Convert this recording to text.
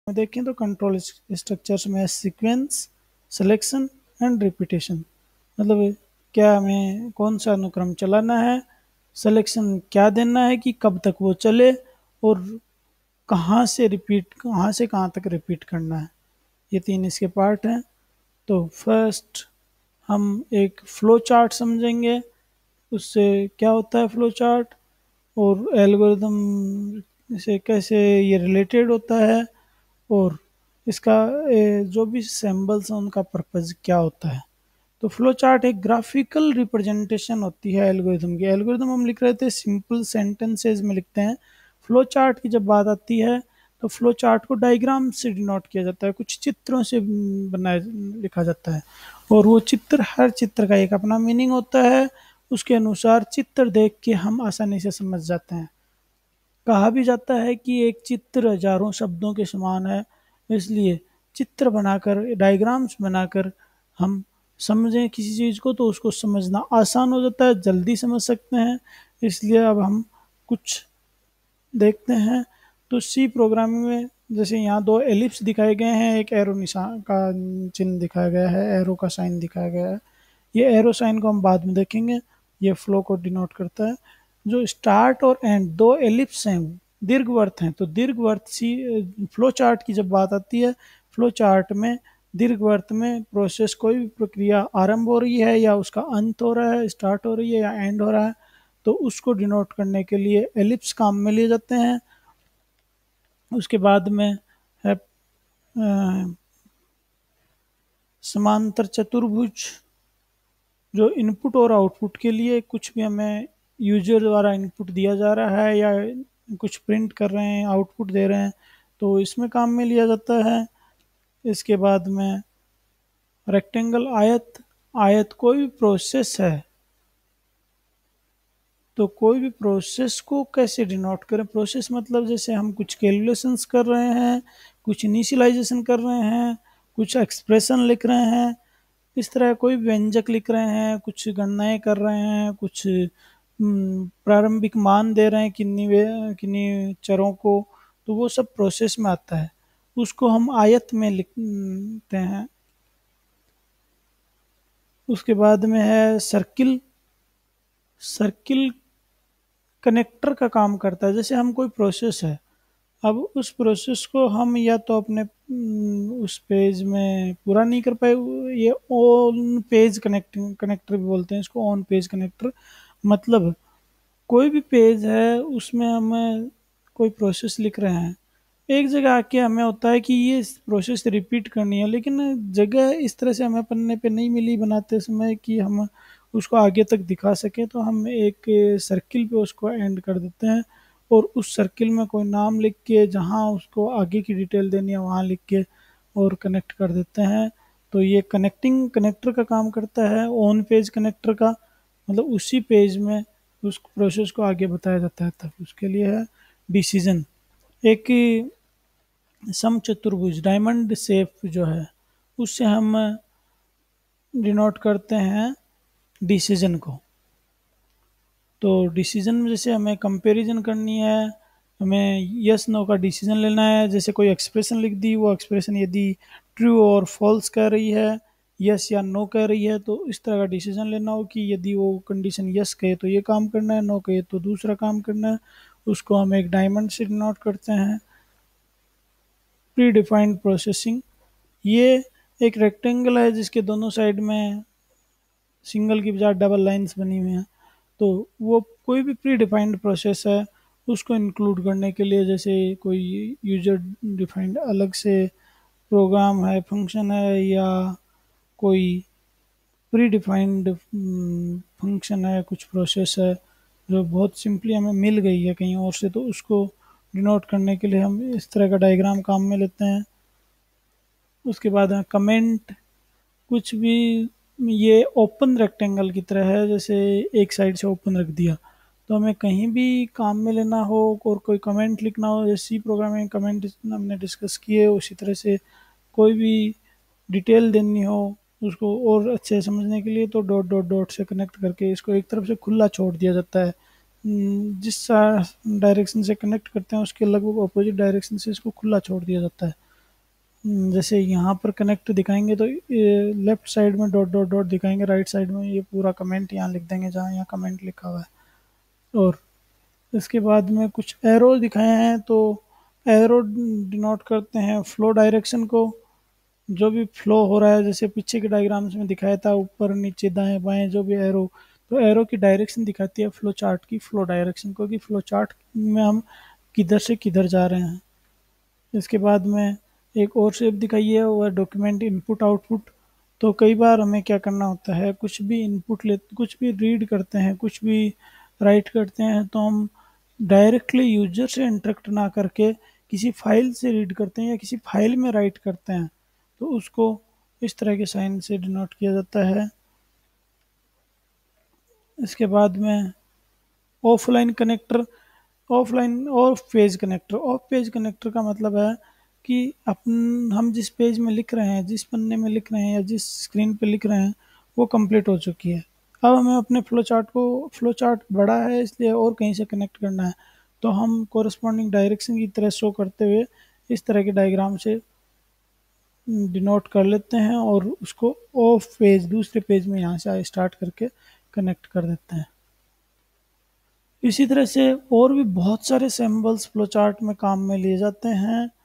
में देखें तो कंट्रोल स्ट्रक्चर्स में सीक्वेंस, सिलेक्शन एंड रिपीटेशन। मतलब क्या हमें कौन सा अनुक्रम चलाना है, सिलेक्शन क्या देना है कि कब तक वो चले, और कहाँ से कहाँ तक रिपीट करना है। ये तीन इसके पार्ट हैं। तो फर्स्ट हम एक फ्लो चार्ट समझेंगे, उससे क्या होता है फ्लो चार्ट, और एल्गोरिदम से कैसे ये रिलेटेड होता है, और इसका जो भी सिंबल्स हैं उनका पर्पज़ क्या होता है। तो फ्लो चार्ट एक ग्राफिकल रिप्रेजेंटेशन होती है एल्गोरिदम की। एल्गोरिदम हम लिख रहे थे सिंपल सेंटेंसेस में लिखते हैं। फ्लो चार्ट की जब बात आती है तो फ्लो चार्ट को डायग्राम से डिनोट किया जाता है, कुछ चित्रों से बनाया लिखा जाता है, और वो चित्र, हर चित्र का एक अपना मीनिंग होता है। उसके अनुसार चित्र देख के हम आसानी से समझ जाते हैं। कहा भी जाता है कि एक चित्र हजारों शब्दों के समान है, इसलिए चित्र बनाकर, डायग्राम्स बनाकर हम समझें किसी चीज़ को तो उसको समझना आसान हो जाता है, जल्दी समझ सकते हैं। इसलिए अब हम कुछ देखते हैं। तो सी प्रोग्रामिंग में जैसे यहाँ दो एलिप्स दिखाए गए हैं, एक एरो निशान का चिन्ह दिखाया गया है, एरो का साइन दिखाया गया है। ये एरो साइन को हम बाद में देखेंगे, ये फ्लो को डिनोट करता है। जो स्टार्ट और एंड दो एलिप्स हैं, दीर्घवृत्त हैं, तो दीर्घवृत्त सी फ्लो चार्ट की जब बात आती है, फ्लो चार्ट में दीर्घवृत्त में प्रोसेस, कोई भी प्रक्रिया आरंभ हो रही है या उसका अंत हो रहा है, स्टार्ट हो रही है या एंड हो रहा है, तो उसको डिनोट करने के लिए एलिप्स काम में लिए जाते हैं। उसके बाद में है समांतर चतुर्भुज, जो इनपुट और आउटपुट के लिए कुछ भी हमें यूजर द्वारा इनपुट दिया जा रहा है या कुछ प्रिंट कर रहे हैं, आउटपुट दे रहे हैं, तो इसमें काम में लिया जाता है। इसके बाद में रेक्टेंगल, आयत। आयत कोई भी प्रोसेस है, तो कोई भी प्रोसेस को कैसे डिनोट करें। प्रोसेस मतलब जैसे हम कुछ कैलकुलेशंस कर रहे हैं, कुछ इनिशियलाइजेशन कर रहे हैं, कुछ एक्सप्रेशन लिख रहे हैं, इस तरह कोई व्यंजक लिख रहे हैं, कुछ गणनाएं कर रहे हैं, कुछ प्रारंभिक मान दे रहे हैं किन्हीं चरों को, तो वो सब प्रोसेस में आता है। उसको हम आयत में लिखते हैं। उसके बाद में है सर्किल। सर्किल कनेक्टर का काम करता है। जैसे हम कोई प्रोसेस है, अब उस प्रोसेस को हम या तो अपने उस पेज में पूरा नहीं कर पाए, ये ऑन पेज कनेक्टिंग कनेक्टर भी बोलते हैं इसको, ऑन पेज कनेक्टर। मतलब कोई भी पेज है उसमें हमें कोई प्रोसेस लिख रहे हैं, एक जगह आके हमें होता है कि ये प्रोसेस रिपीट करनी है, लेकिन जगह इस तरह से हमें पन्ने पे नहीं मिली बनाते समय कि हम उसको आगे तक दिखा सकें, तो हम एक सर्किल पे उसको एंड कर देते हैं, और उस सर्किल में कोई नाम लिख के, जहाँ उसको आगे की डिटेल देनी है वहाँ लिख के और कनेक्ट कर देते हैं। तो ये कनेक्टिंग कनेक्टर का काम करता है, ऑन पेज कनेक्टर का। मतलब उसी पेज में उस प्रोसेस को आगे बताया जाता है। तब उसके लिए है डिसीजन। एक समचतुर्भुज डायमंड शेप जो है, उससे हम डिनोट करते हैं डिसीजन को। तो डिसीजन में जैसे हमें कंपैरिजन करनी है, हमें यस नो का डिसीजन लेना है। जैसे कोई एक्सप्रेशन लिख दी, वो एक्सप्रेशन यदि ट्रू और फॉल्स कह रही है, यस या नो कह रही है, तो इस तरह का डिसीजन लेना हो कि यदि वो कंडीशन यस कहे तो ये काम करना है, नो कहे तो दूसरा काम करना है। उसको हम एक डायमंड से डिनोट करते हैं। प्री डिफाइंड प्रोसेसिंग, ये एक रेक्टेंगल है जिसके दोनों साइड में सिंगल की बजाय डबल लाइंस बनी हुई हैं। तो वो कोई भी प्री डिफाइंड प्रोसेस है, उसको इंक्लूड करने के लिए, जैसे कोई यूजर डिफाइंड अलग से प्रोग्राम है, फंक्शन है, या कोई प्री डिफाइंड फंक्शन है, कुछ प्रोसेस है जो बहुत सिंपली हमें मिल गई है कहीं और से, तो उसको डिनोट करने के लिए हम इस तरह का डायग्राम काम में लेते हैं। उसके बाद है कमेंट। कुछ भी, ये ओपन रेक्टेंगल की तरह है, जैसे एक साइड से ओपन रख दिया, तो हमें कहीं भी काम में लेना हो और कोई कमेंट लिखना हो, जैसे सी प्रोग्रामिंग कमेंट हमने डिस्कस किए, उसी तरह से कोई भी डिटेल देनी हो उसको और अच्छे से समझने के लिए, तो डॉट डॉट डॉट से कनेक्ट करके इसको एक तरफ से खुला छोड़ दिया जाता है। जिस डायरेक्शन से कनेक्ट करते हैं उसके लगभग अपोजिट डायरेक्शन से इसको खुला छोड़ दिया जाता है। जैसे यहाँ पर कनेक्ट दिखाएंगे तो लेफ्ट साइड में डॉट डॉट डॉट दिखाएंगे, राइट साइड में ये पूरा कमेंट यहाँ लिख देंगे जहाँ यहाँ कमेंट लिखा हुआ है। और इसके बाद में कुछ एरो दिखाए हैं, तो एरो डिनोट करते हैं फ्लो डायरेक्शन को, जो भी फ्लो हो रहा है, जैसे पीछे के डायग्राम्स में दिखाया था ऊपर नीचे दाएं बाएं जो भी एरो, तो एरो की डायरेक्शन दिखाती है फ्लो चार्ट की फ्लो डायरेक्शन को, कि फ्लो चार्ट में हम किधर से किधर जा रहे हैं। इसके बाद में एक और शेप दिखाई है, वो है डॉक्यूमेंट इनपुट आउटपुट। तो कई बार हमें क्या करना होता है, कुछ भी इनपुट ले, कुछ भी रीड करते हैं, कुछ भी राइट करते हैं, तो हम डायरेक्टली यूजर से इंटरेक्ट ना करके किसी फाइल से रीड करते हैं या किसी फाइल में राइट करते हैं, तो उसको इस तरह के साइन से डिनोट किया जाता है। इसके बाद में offline connector, offline off page connector. Off page connector का मतलब है कि अपन हम जिस पेज में लिख रहे हैं, जिस पन्ने में लिख रहे हैं या जिस स्क्रीन पे लिख रहे हैं वो कंप्लीट हो चुकी है। अब हमें अपने फ्लो चार्ट बड़ा है इसलिए और कहीं से कनेक्ट करना है, तो हम कोरस्पॉन्डिंग डायरेक्शन की तरह शो करते हुए इस तरह के डायग्राम से डिनोट कर लेते हैं और उसको ऑफ पेज दूसरे पेज में यहाँ से स्टार्ट करके कनेक्ट कर देते हैं। इसी तरह से और भी बहुत सारे सिंबल्स फ्लो चार्ट में काम में लिए जाते हैं।